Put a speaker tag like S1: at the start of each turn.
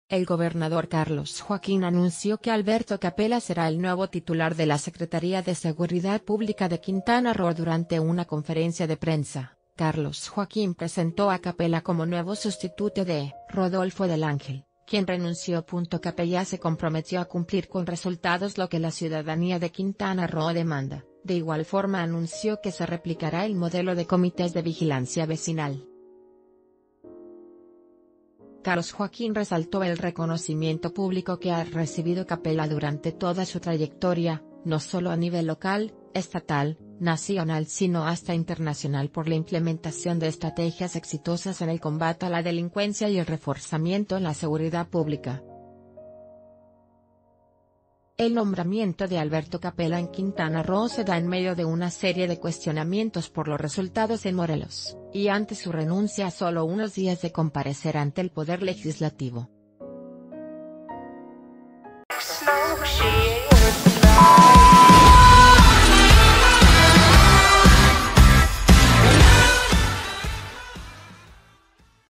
S1: El gobernador Carlos Joaquín anunció que Alberto Capella será el nuevo titular de la Secretaría de Seguridad Pública de Quintana Roo. Durante una conferencia de prensa, Carlos Joaquín presentó a Capella como nuevo sustituto de Rodolfo del Ángel, quien renunció. Capella se comprometió a cumplir con resultados, lo que la ciudadanía de Quintana Roo demanda. De igual forma anunció que se replicará el modelo de comités de vigilancia vecinal. Carlos Joaquín resaltó el reconocimiento público que ha recibido Capella durante toda su trayectoria, no solo a nivel local, estatal, nacional sino hasta internacional, por la implementación de estrategias exitosas en el combate a la delincuencia y el reforzamiento en la seguridad pública. El nombramiento de Alberto Capella en Quintana Roo se da en medio de una serie de cuestionamientos por los resultados en Morelos, y ante su renuncia a solo unos días de comparecer ante el Poder Legislativo.